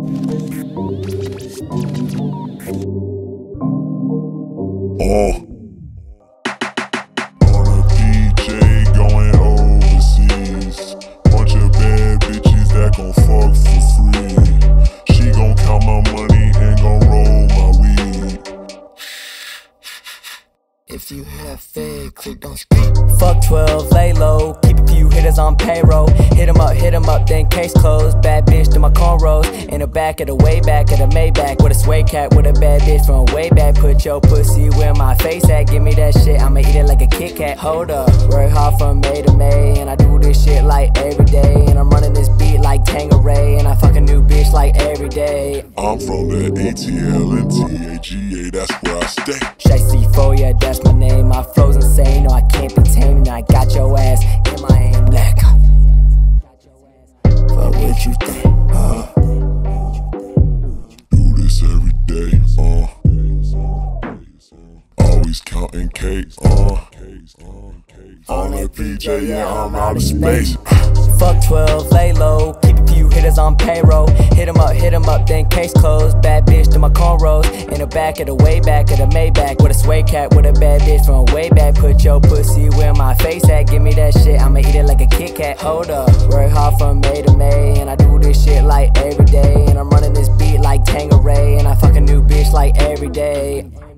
On a PJ going overseas. Bunch of bad bitches that gon' fuck for free. She gon' count my money and gon' roll my weed. If you hear that fake, click don't speak. Fuck 12, lay low, keep a few hitters on payroll. Hit 'em up, then case closed. Bad bitch to my cornrows. In the back of the WAYBACH, at a Maybach. With a sway cat, with a bad bitch from way back. Put your pussy where my face at. Give me that shit, I'ma eat it like a Kit Kat. Hold up, work hard from May to May. And I do this shit like every day. And I'm running this beat like Tangeray. And I fuck a new bitch like every day. I'm from the ATL and TAGA, that's where I stay. CHXNDLER, yeah, that's my name. My flow's insane, no, I can't be tamed. And I got your ass in my aim. Black. Fuck what you think, Do this every day, always counting cake, on a PJ, yeah, I'm out of space. Fuck 12, lay low, keep a few hitters on payroll. Hit 'em up, then case closed. Bad bitch to my cornrows. In the back of the WAYBACH, at a Maybach. With a sway cat, with a bad bitch from way back. Put your pussy where my face at. Give me that shit, I'ma eat it like a Kit Kat. Hold up, work hard from May to May. And I do this shit like every day. And I'm running this beat like Tangeray. And I fuck a new bitch like every day.